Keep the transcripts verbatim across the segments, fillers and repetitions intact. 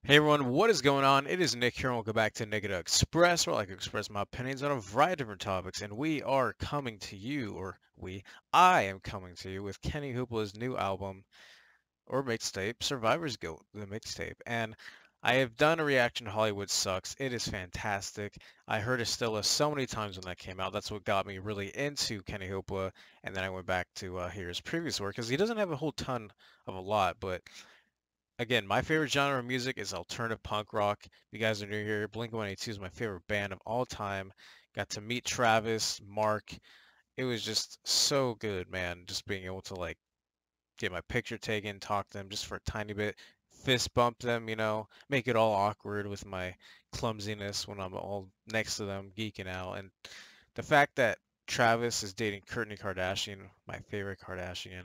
Hey everyone, what is going on? It is Nick here and welcome back to Negative Express, where I like to express my opinions on a variety of different topics. And we are coming to you, or we, I am coming to you with Kenny Hoopla's new album, or mixtape, Survivor's Guilt, the mixtape. And I have done a reaction to Hollywood Sucks. It is fantastic. I heard Estella so many times when that came out. That's what got me really into Kenny Hoopla. And then I went back to uh, hear his previous work, because he doesn't have a whole ton of a lot, but again, my favorite genre of music is alternative punk rock. If you guys are new here, Blink one eighty-two is my favorite band of all time. Got to meet Travis, Mark. It was just so good, man. Just being able to like get my picture taken, talk to them just for a tiny bit, fist bump them, you know, make it all awkward with my clumsiness when I'm all next to them, geeking out. And the fact that Travis is dating Kourtney Kardashian, my favorite Kardashian.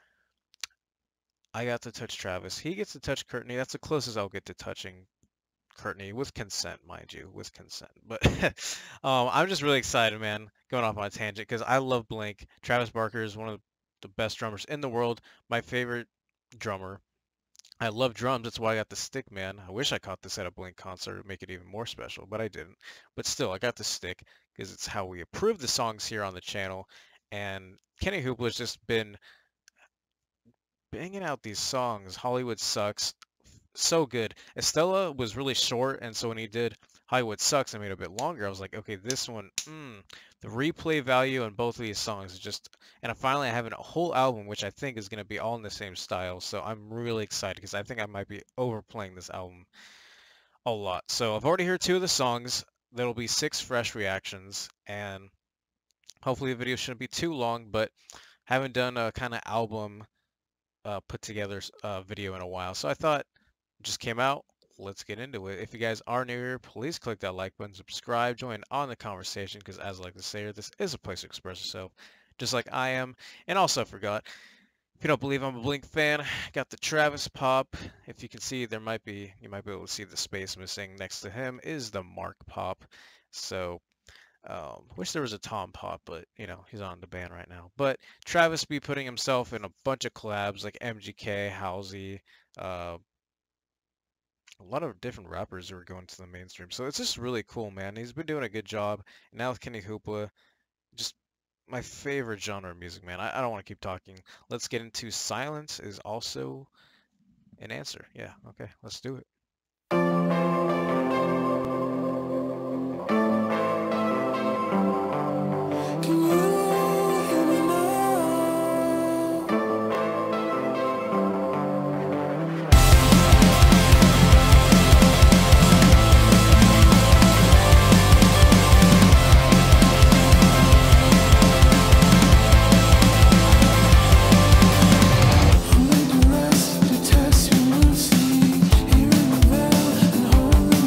I got to touch Travis. He gets to touch Kourtney. That's the closest I'll get to touching Kourtney with consent, mind you, with consent. But um, I'm just really excited, man. Going off on a tangent because I love Blink. Travis Barker is one of the best drummers in the world. My favorite drummer. I love drums. That's why I got the stick, man. I wish I caught this at a Blink concert to make it even more special, but I didn't. But still, I got the stick because it's how we approve the songs here on the channel. And Kenny Hoopla's just been banging out these songs. Hollywood Sucks, so good. Estella was really short, and so when he did Hollywood Sucks and made it a bit longer, I was like, okay, this one, mm, the replay value on both of these songs is just, and I finally have a whole album, which I think is going to be all in the same style, so I'm really excited because I think I might be overplaying this album a lot. So I've already heard two of the songs. There'll be six fresh reactions, and hopefully the video shouldn't be too long, but haven't done a kind of album uh, put together uh, video in a while. So I thought it just came out. Let's get into it. If you guys are new here, please click that like button, subscribe, join on the conversation, because as I like to say, this is a place to express yourself, just like I am. And also, I forgot, if you don't believe I'm a Blink fan, got the Travis pop. If you can see, there might be, you might be able to see the space missing. Next to him is the Mark pop. So Um, wish there was a Tom Pop, but you know, he's on the band right now. But Travis be putting himself in a bunch of collabs like M G K, Halsey, uh, a lot of different rappers who are going to the mainstream. So it's just really cool, man. He's been doing a good job. And now with Kenny Hoopla, just my favorite genre of music, man. I, I don't want to keep talking. Let's get into Silence is Also an Answer. Yeah, okay, let's do it. Test your mercy here in the veil and hold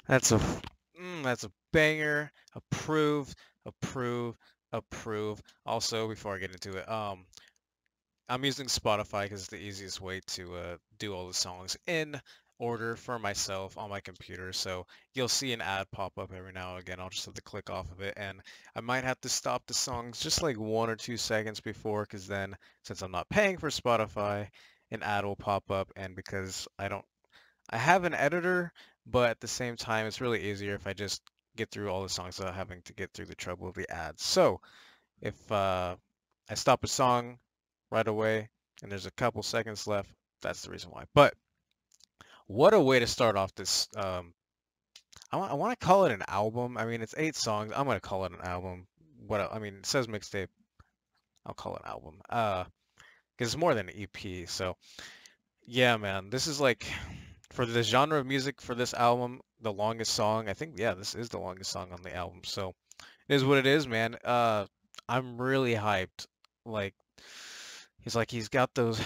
That's a mm, that's a banger. Approve, approve, approve. Also, before I get into it, um, I'm using Spotify because it's the easiest way to uh, do all the songs in order for myself on my computer. So you'll see an ad pop up every now and again. I'll just have to click off of it, and I might have to stop the songs just like one or two seconds before, because then since I'm not paying for Spotify, an ad will pop up, and because I don't I have an editor, but at the same time, it's really easier if I just get through all the songs without having to get through the trouble of the ads. So if uh, I stop a song right away and there's a couple seconds left, that's the reason why. But what a way to start off this. Um, I, I want to call it an album. I mean, it's eight songs. I'm going to call it an album. What I mean, it says mixtape. I'll call it an album. Uh, because it's more than an E P. So yeah, man, this is like, for the genre of music for this album, the longest song. I think, yeah, this is the longest song on the album. So it is what it is, man. Uh, I'm really hyped. Like, he's like, he's got those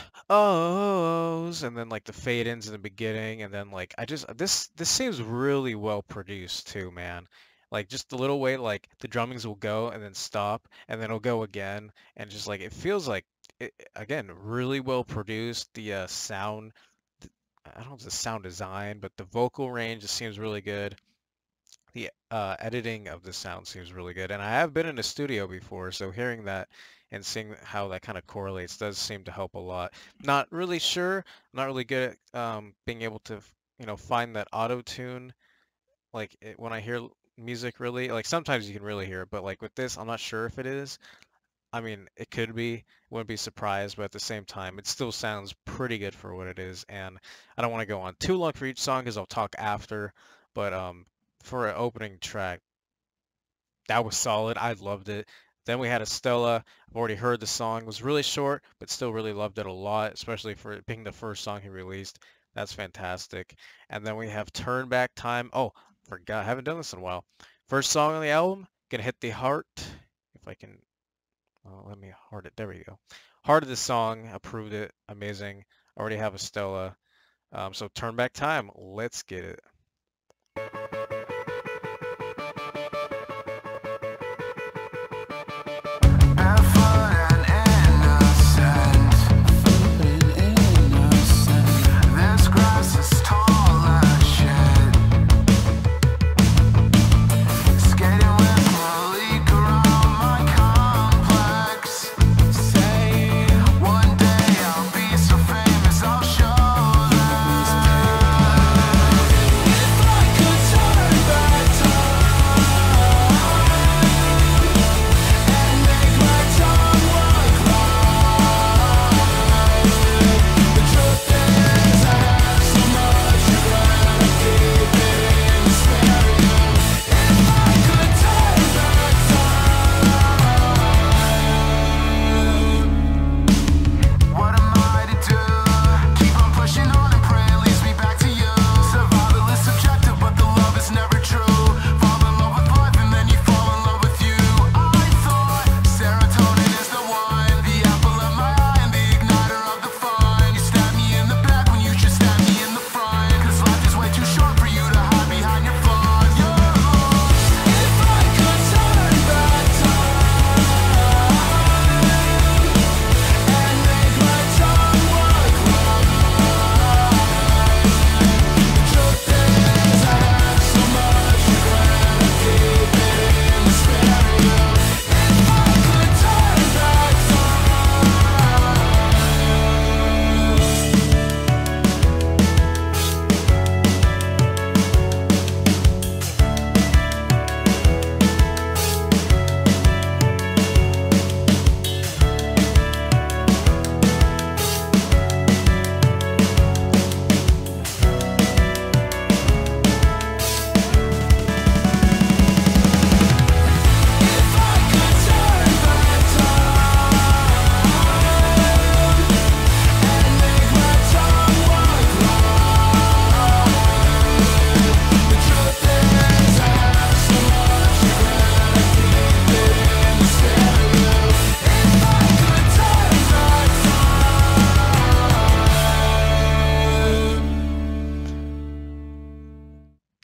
ohs, and then like the fade ins in the beginning, and then like I just this this seems really well produced too, man. Like just the little way like the drummings will go and then stop, and then it'll go again, and just like it feels like it, again really well produced. The uh, sound, I don't know if it's the sound design, but the vocal range just seems really good. The uh, editing of the sound seems really good. And I have been in a studio before, so hearing that and seeing how that kind of correlates does seem to help a lot. Not really sure, not really good at um, being able to, you know, find that auto tune. Like it, when I hear l- music, really, like sometimes you can really hear it, but like with this, I'm not sure if it is. I mean, it could be, wouldn't be surprised, but at the same time, it still sounds pretty good for what it is. And I don't want to go on too long for each song because I'll talk after. But um, for an opening track, that was solid. I loved it. Then we had Estella. I've already heard the song. It was really short, but still really loved it a lot, especially for it being the first song he released. That's fantastic. And then we have Turn Back Time. Oh, forgot. I haven't done this in a while. First song on the album, Gonna Hit the Heart. If I can Oh, let me heart it. There we go. Hearted the song, approved it, amazing. Already have a Stella. Um, so turn back time. Let's get it.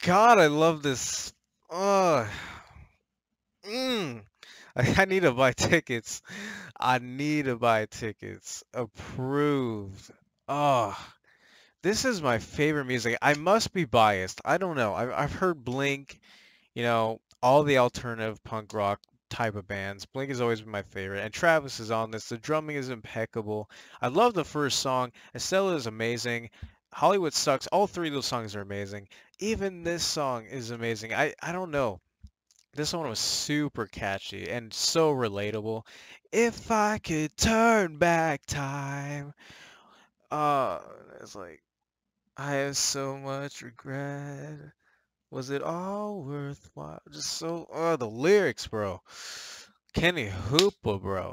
God, I love this. Oh, mm. I, I need to buy tickets. I need to buy tickets. Approved. Oh, this is my favorite music. I must be biased. I don't know. I've, I've heard Blink, you know, all the alternative punk rock type of bands. Blink has always been my favorite. And Travis is on this. The drumming is impeccable. I love the first song. Estella is amazing. Hollywood Sucks. All three of those songs are amazing. Even this song is amazing. I, I don't know. This one was super catchy and so relatable. If I could turn back time. Uh, it's like, I have so much regret. Was it all worthwhile? Just so, oh, the lyrics, bro. Kenny Hoopla, bro.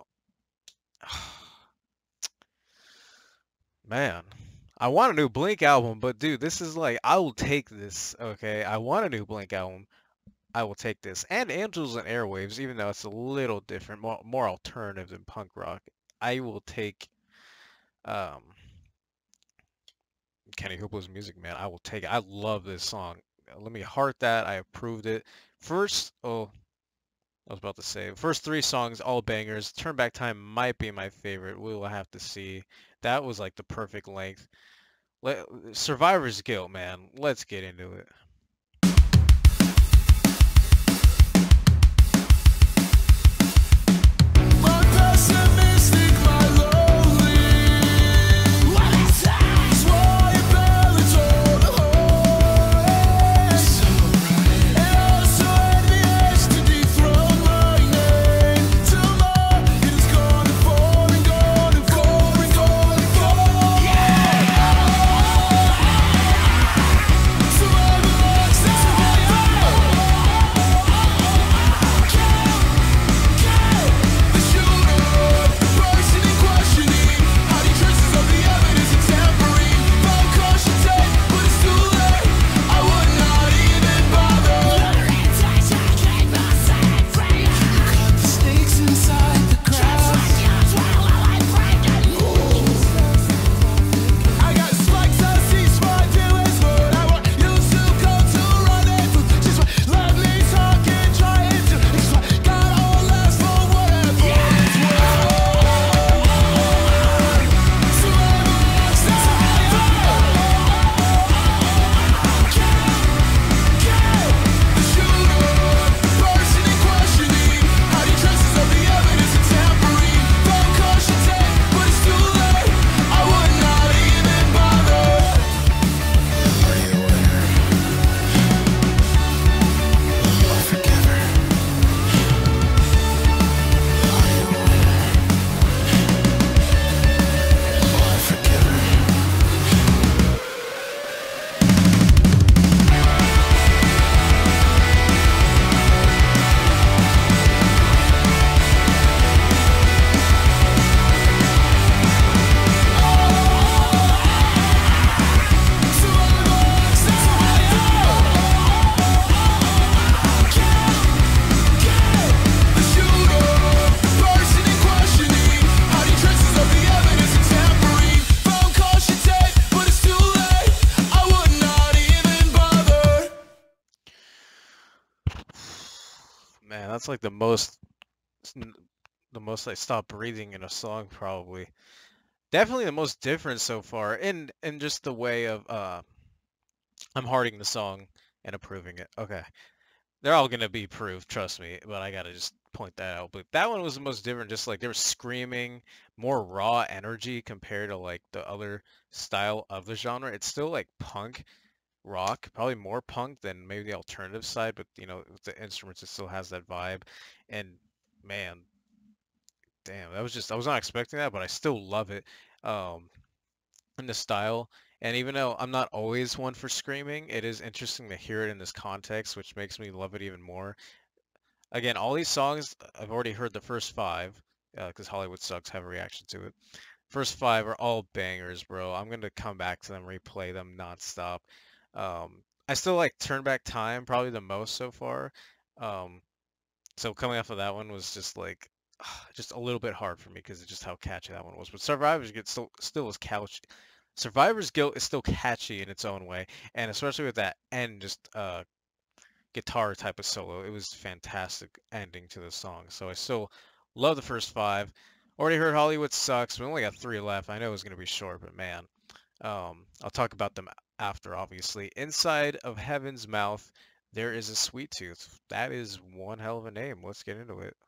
Man, I want a new Blink album, but dude, this is like, I will take this, okay? I want a new Blink album. I will take this. And Angels and Airwaves, even though it's a little different, more, more alternative than punk rock. I will take um, Kenny Hoopla's music, man. I will take it. I love this song. Let me heart that. I approved it. First, oh, I was about to say, first three songs, all bangers. Turn Back Time might be my favorite. We will have to see. That was like the perfect length. Let, Survivor's Guilt, man. Let's get into it. Man, that's like the most, the most I stopped breathing in a song probably. Definitely the most different so far, in in just the way of uh, I'm hearting the song and approving it. Okay, they're all gonna be approved, trust me. But I gotta just point that out. But that one was the most different. Just like they were screaming, more raw energy compared to like the other style of the genre. It's still like punk rock, probably more punk than maybe the alternative side, but you know, with the instruments, it still has that vibe. And man, damn, that was just, I was not expecting that, but I still love it. Um, in the style. And even though I'm not always one for screaming, it is interesting to hear it in this context, which makes me love it even more. Again, all these songs, I've already heard the first five, because Hollywood Sucks, have a reaction to it. First five are all bangers, bro. I'm gonna come back to them, replay them nonstop. Um, I still like Turn Back Time probably the most so far. Um, so coming off of that one was just like just a little bit hard for me because of just how catchy that one was. But Survivors Get still still was couch Survivor's Guilt is still catchy in its own way, and especially with that end, just uh, guitar type of solo, it was fantastic ending to the song. So I still love the first five. Already heard Hollywood Sucks. We only got three left. I know it was gonna be short, but man, um, I'll talk about them after, obviously. Inside of Heaven's Mouth, there is a sweet tooth. That is one hell of a name. Let's get into it.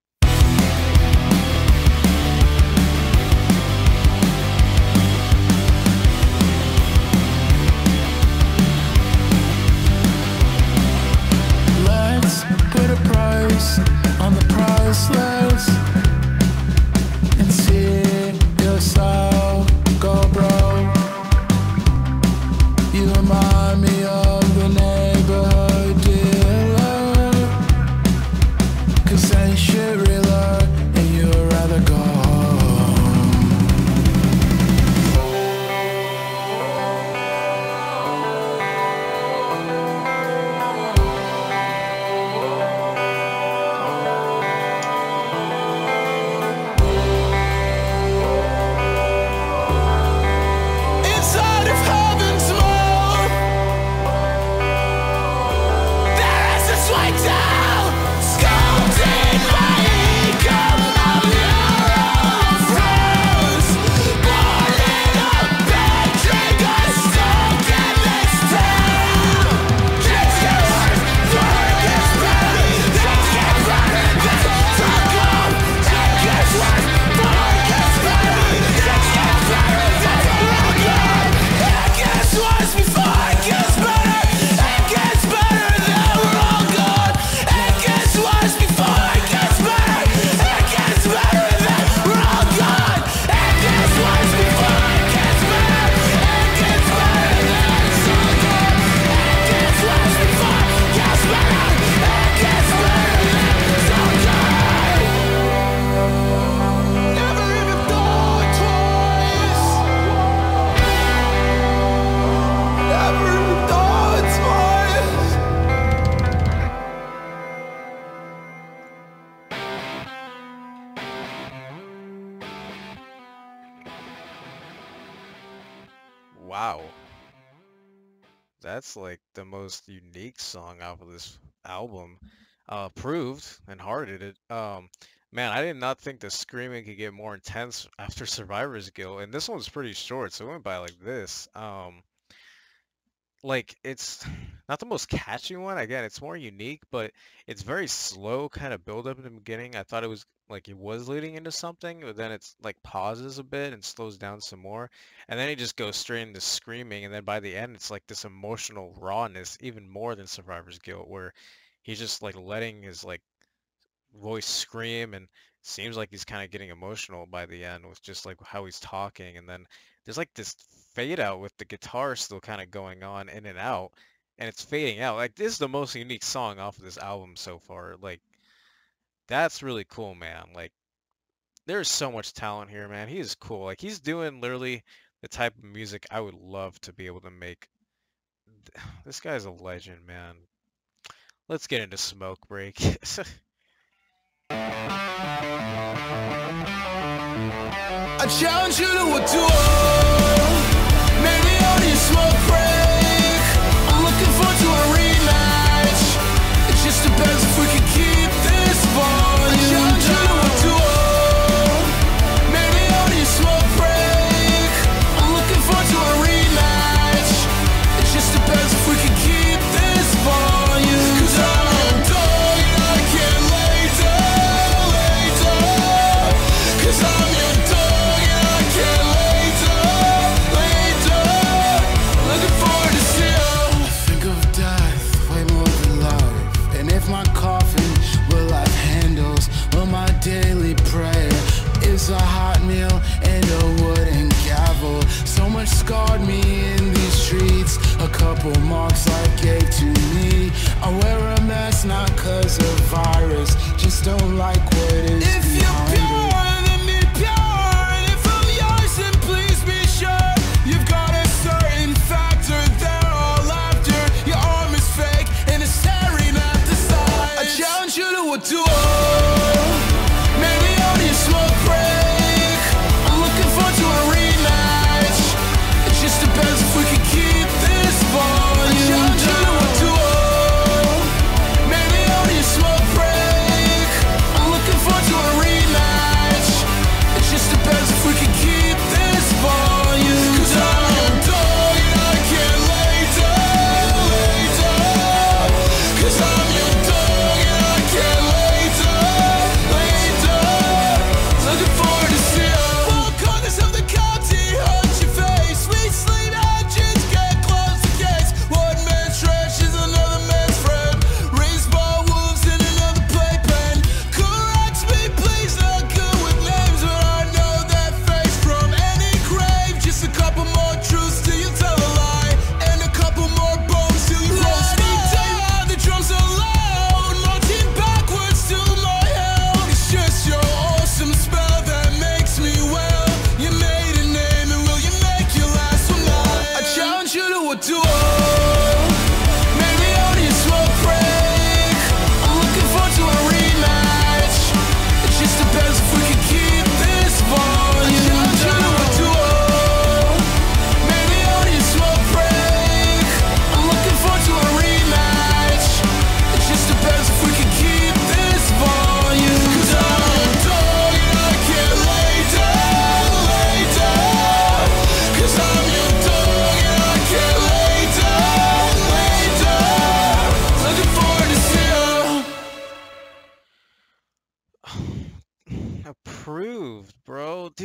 Let's put a price on the priceless and see yourself go broke. You remind me of the neighborhood dealer, 'cause ain't shit realer and you'd rather go home. Inside of heaven's mouth, there is a sweet tooth, sculpted by ego of your own froze. Born in a bed, trigger stuck in this town. Kids get worse, work gets better, things get better, things are gone. It gets worse, work gets better, things get better, things are gone. It gets worse before it gets better. It gets better, then we're all gone. It gets worse before it gets better. It gets better, then we're all gone. It gets worse before it gets better. It gets better, then it's all gone. It gets worse before it gets better. It gets better, then it's all gone. Never even thought twice. Never even thought twice. Wow. That's like the most unique song off of this album. Uh, proved and hearted it. Um, man, I did not think the screaming could get more intense after Survivor's Guilt, and this one's pretty short, so it went by like this. Um, like it's not the most catchy one. Again, it's more unique, but it's very slow kind of build up in the beginning. I thought it was like it was leading into something, but then it's like pauses a bit and slows down some more. And then he just goes straight into screaming, and then by the end it's like this emotional rawness, even more than Survivor's Guilt, where he's just like letting his like voice scream, and seems like he's kind of getting emotional by the end with just like how he's talking. And then there's like this fade out with the guitar still kind of going on in and out, and it's fading out. Like this is the most unique song off of this album so far. Like that's really cool, man. Like there's so much talent here, man. He is cool. Like he's doing literally the type of music I would love to be able to make. This guy's a legend, man. Let's get into Smoke Break. I challenge you to a duel. Maybe only a smoke break. I'm looking forward to a rematch. It just depends if we can keep this volume. I challenge you to a duel. Maybe only a smoke break. I'm looking forward to a rematch. It just depends if we can keep this volume. 'Cause I'm your dog and I can't lay down, lay down. 'Cause I'm your dog and I can't lay down.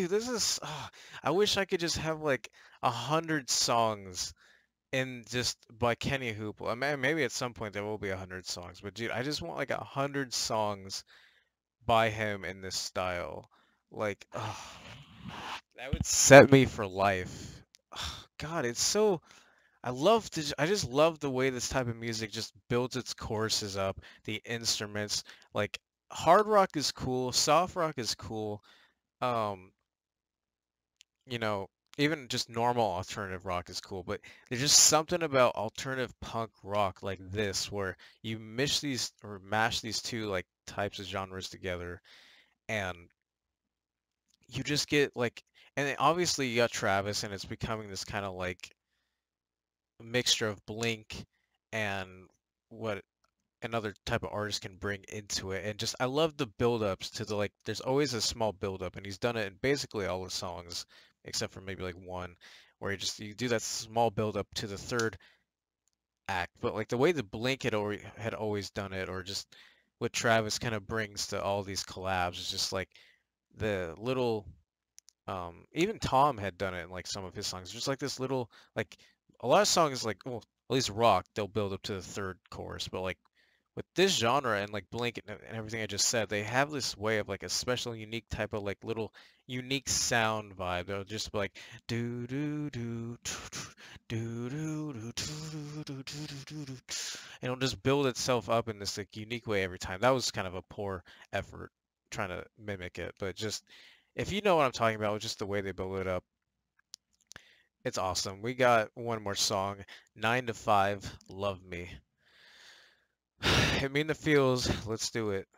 dude, this is. Oh, I wish I could just have like a hundred songs in just by Kenny Hoopla. I mean, maybe at some point there will be a hundred songs, but dude, I just want like a hundred songs by him in this style. Like, oh, that would set me for life. Oh, God, it's so. I love to, I just love the way this type of music just builds its choruses up, the instruments. Like hard rock is cool, soft rock is cool. Um, you know, even just normal alternative rock is cool, but there's just something about alternative punk rock like this where you mish these or mash these two like types of genres together and you just get like, and then obviously you got Travis and it's becoming this kind of like mixture of Blink and what another type of artist can bring into it. And just I love the build-ups to the like there's always a small build-up and he's done it in basically all the songs except for maybe like one where you just you do that small build-up to the third act. But like the way the Blink had already had always done it, or just what Travis kind of brings to all these collabs is just like the little um even Tom had done it in like some of his songs. Just like this little like a lot of songs like well at least rock they'll build up to the third chorus, but like with this genre and like Blink and and everything I just said, they have this way of like a special, unique type of like little unique sound vibe. They'll just be like do do do do do do do do do do do, and it'll just build itself up in this like unique way every time. That was kind of a poor effort trying to mimic it, but just if you know what I'm talking about, with just the way they build it up, it's awesome. We got one more song, Nine to Five, Love Me. Hit me in the feels. Let's do it.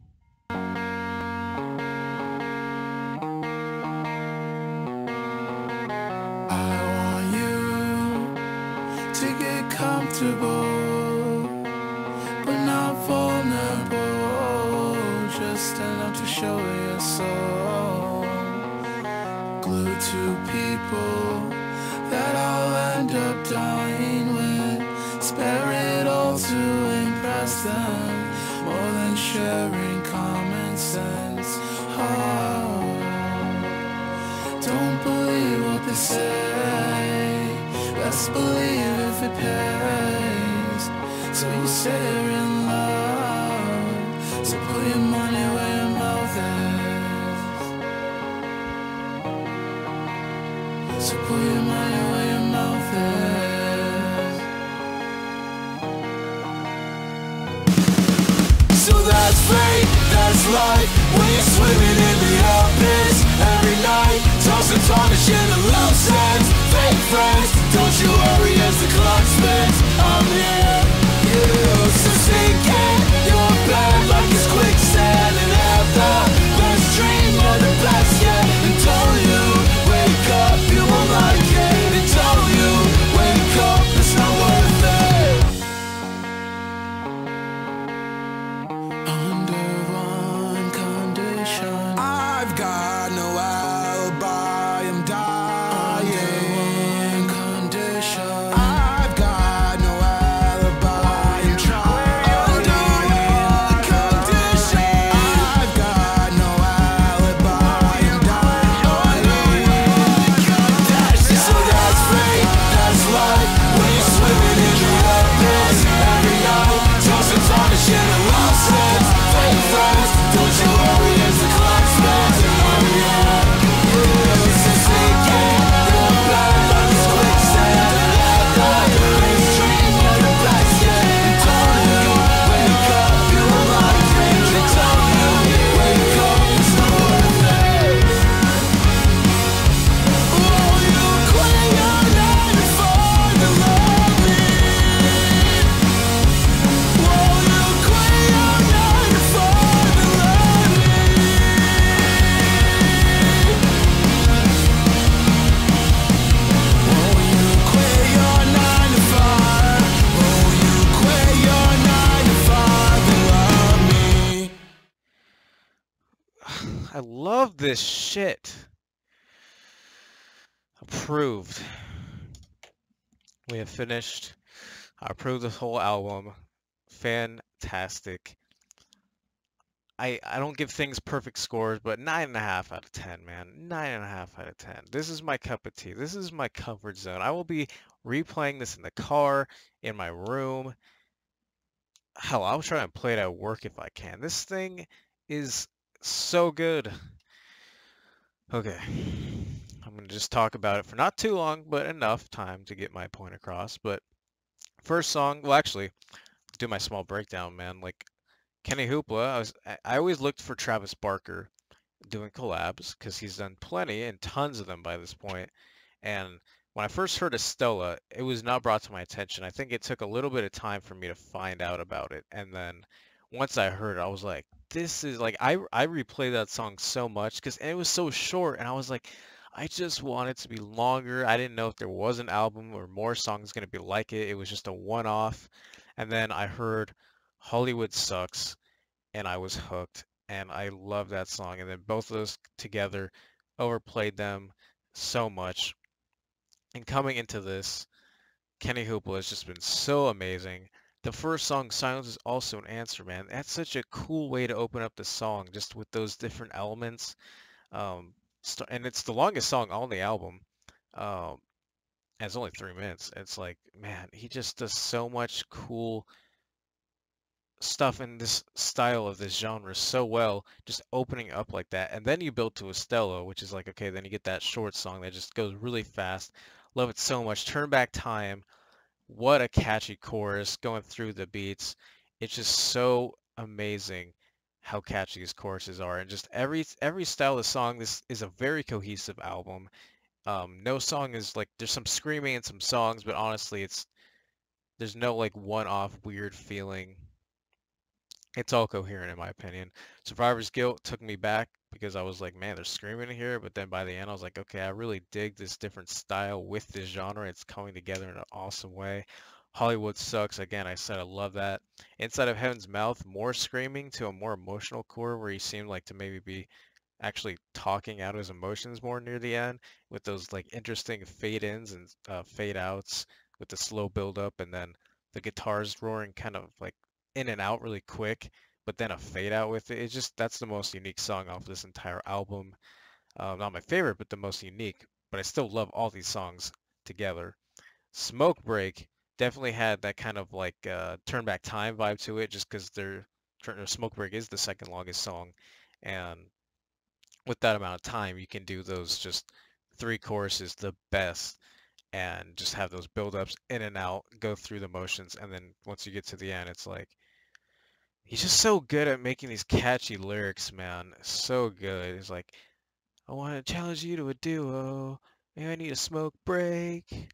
I want you to get comfortable, but not vulnerable. Just enough to show your soul. Glued to people that I'll end up dying with. Spare it all to impress them, more than sharing common sense. Oh, don't believe what they say, best believe if it pays. So you say you're in love, so put your money where your mouth is. So put your money where your mouth is. So that's fate, that's life, when you're swimming in the abyss. Every night, toss and tarnish in a low sense. Fake friends, don't you worry as the clock spins. I'm here, you, so sink in your bed like it's quicksand. And have the best dream or the best yet. Until you wake up, you won't like it. Until you wake up, it's not worth it. Under one condition, I've got no alibi, I'm dying. Under one condition, I've got no alibi, I'm trying. Under one condition, I've got no alibi, I'm dying. Under one condition, so that's fate, that's life, when you're swimming in the abyss. Every night, toss and tarnish in a lost sense. Fake friends, don't you worry as the clock spins. I'm here, you, so sink in your bed like it's quicksand. And have the best dream or the best yet. Until you wake up, you won't like it. Until you wake up, it's not worth it. Will you quit your nine to five to love me? Will you quit your nine to five to love me? Will you quit your nine to five? Will you quit your nine to five to love me? I love this shit. Approved. We have finished. I approved this whole album. Fantastic. I, I don't give things perfect scores, but nine and a half out of ten, man. Nine and a half out of ten. This is my cup of tea. This is my comfort zone. I will be replaying this in the car, in my room. Hell, I'll try and play it at work if I can. This thing is so good. Okay. I'm going to just talk about it for not too long, but enough time to get my point across. But first song, well, actually, do my small breakdown, man. Like, Kenny Hoopla, I was I I always looked for Travis Barker doing collabs because he's done plenty and tons of them by this point. And when I first heard of Stella, it was not brought to my attention. I think it took a little bit of time for me to find out about it. And then once I heard it, I was like, this is like I I replayed that song so much because it was so short, and I was like, I just want it to be longer. I didn't know if there was an album or more songs going to be like it. It was just a one-off. And then I heard Hollywood Sucks, and I was hooked, and I love that song. And then both of those together overplayed them so much. And coming into this, Kenny Hoopla has just been so amazing. The first song, Silence is Also an Answer, man. That's such a cool way to open up the song, just with those different elements. Um, st- and it's the longest song on the album. Um, and it's only three minutes. It's like, man, he just does so much cool stuff in this style of this genre so well, just opening up like that. And then you build to Estella, which is like, okay, then you get that short song that just goes really fast. Love it so much. Turn Back Time. What a catchy chorus going through the beats. It's just so amazing how catchy these choruses are. And just every every style of song, this is a very cohesive album. Um, no song is like, there's some screaming in some songs, but honestly, it's there's no like one-off weird feeling. It's all coherent in my opinion. Survivor's Guilt took me back because I was like, man, they're screaming here. But then by the end, I was like, okay, I really dig this different style with this genre. It's coming together in an awesome way. Hollywood Sucks. Again, I said I love that. Inside of Heaven's Mouth, more screaming to a more emotional core where he seemed like to maybe be actually talking out his emotions more near the end with those like interesting fade ins and uh, fade outs with the slow build up and then the guitars roaring kind of like in and out really quick, but then a fade out with it. It's just that's the most unique song off this entire album. Uh, not my favorite, but the most unique. But I still love all these songs together. Smoke Break definitely had that kind of like uh, Turn Back Time vibe to it, just because their Smoke Break is the second longest song, and with that amount of time, you can do those just three choruses the best and just have those build-ups in and out, go through the motions, and then once you get to the end, it's like he's just so good at making these catchy lyrics, man. So good. It's like, I want to challenge you to a duo. Maybe I need a smoke break.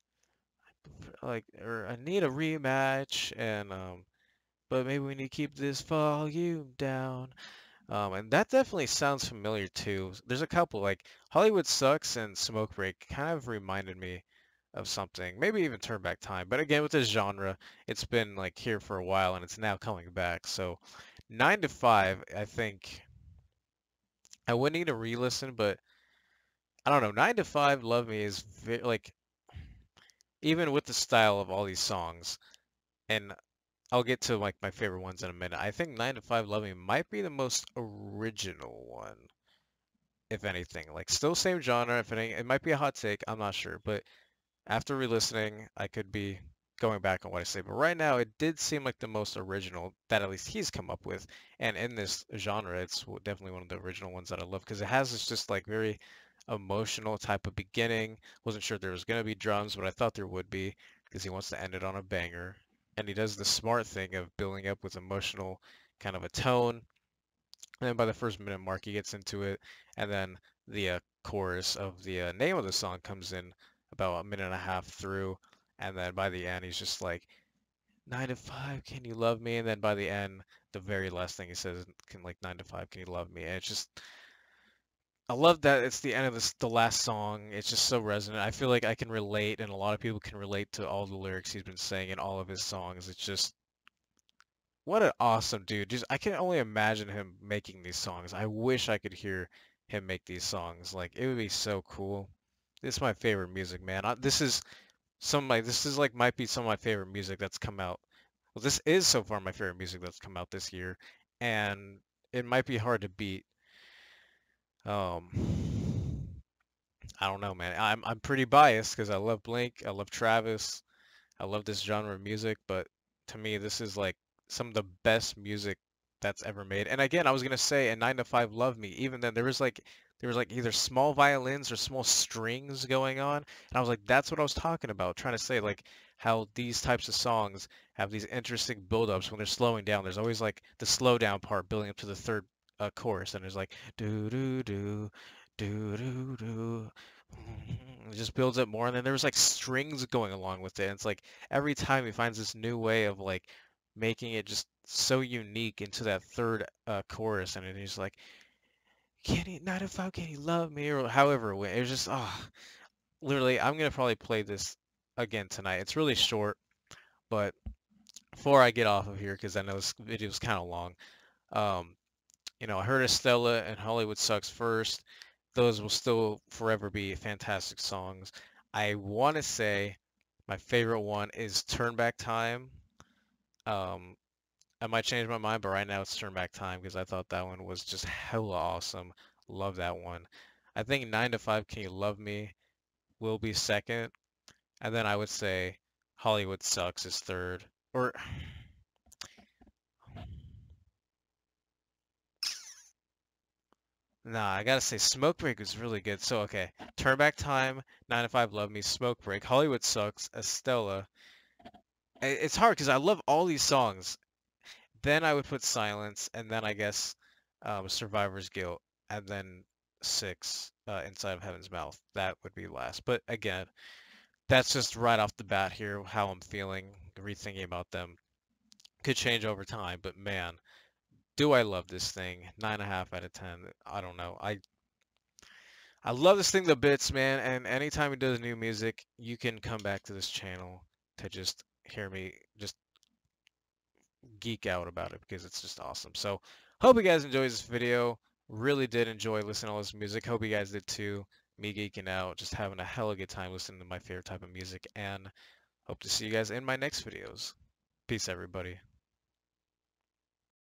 Like, or I need a rematch, and um, but maybe we need to keep this volume down. Um, and that definitely sounds familiar too. There's a couple like Hollywood Sucks and Smoke Break kind of reminded me of something, maybe even Turn Back Time. But again, with this genre, it's been like here for a while and it's now coming back. So nine to five, I think I would need to re-listen, but I don't know. Nine to five, Love Me is ve like even with the style of all these songs, and I'll get to like my favorite ones in a minute. I think nine to five, Love Me might be the most original one, if anything. Like still same genre. If it it might be a hot take, I'm not sure, but after re-listening, I could be going back on what I say, but right now it did seem like the most original that at least he's come up with. And in this genre, it's w- definitely one of the original ones that I love because it has this just like very emotional type of beginning. Wasn't sure there was going to be drums, but I thought there would be because he wants to end it on a banger. And he does the smart thing of building up with emotional kind of a tone. And then by the first minute mark, he gets into it, and then the uh, chorus of the uh, name of the song comes in about a minute and a half through, and then by the end, he's just like, nine to five, can you love me? And then by the end, the very last thing he says, can like nine to five, can you love me? And it's just, I love that it's the end of this, the last song. It's just so resonant. I feel like I can relate, and a lot of people can relate to all the lyrics he's been saying in all of his songs. It's just what an awesome dude. Just I can only imagine him making these songs. I wish I could hear him make these songs. Like it would be so cool. This is my favorite music, man. I, this is some of my this is like might be some of my favorite music that's come out. Well, this is so far my favorite music that's come out this year. And it might be hard to beat. Um, I don't know, man. I'm I'm pretty biased because I love Blink, I love Travis, I love this genre of music, but to me, this is like some of the best music that's ever made. And again, I was gonna say, and Nine to Five Love Me. Even then, there was like there was like either small violins or small strings going on, and I was like, that's what I was talking about, trying to say like how these types of songs have these interesting build-ups when they're slowing down. There's always like the slow down part building up to the third uh, chorus, and there's like do do do do do do. It just builds up more, and then there was like strings going along with it. And it's like every time he finds this new way of like making it just so unique into that third uh, chorus, and he's like, "Can he not if I can he love me?" or however it went. It was just ah, literally. I'm gonna probably play this again tonight. It's really short, but before I get off of here, because I know this video is kind of long, um, you know, I heard Estella and Hollywood Sucks first. Those will still forever be fantastic songs. I want to say my favorite one is Turn Back Time. Um, I might change my mind, but right now it's Turn Back Time because I thought that one was just hella awesome. Love that one. I think nine to five Can You Love Me will be second. And then I would say Hollywood Sucks is third. Or nah, I gotta say Smokebreak is really good. So okay, Turn Back Time, nine to five Love Me, Smokebreak, Hollywood Sucks, Estella. I- It's hard because I love all these songs. Then I would put Silence, and then I guess um, Survivor's Guilt, and then six, uh, Inside of Heaven's Mouth. That would be last. But again, that's just right off the bat here how I'm feeling, rethinking about them. Could change over time, but man, do I love this thing. Nine and a half out of ten. I don't know. I I love this thing to bits, man. And anytime he does new music, you can come back to this channel to just hear me just geek out about it because it's just awesome. So hope you guys enjoyed this video. Really did enjoy listening to all this music. Hope you guys did too. Me geeking out, just having a hella good time listening to my favorite type of music, and hope to see you guys in my next videos. Peace, everybody.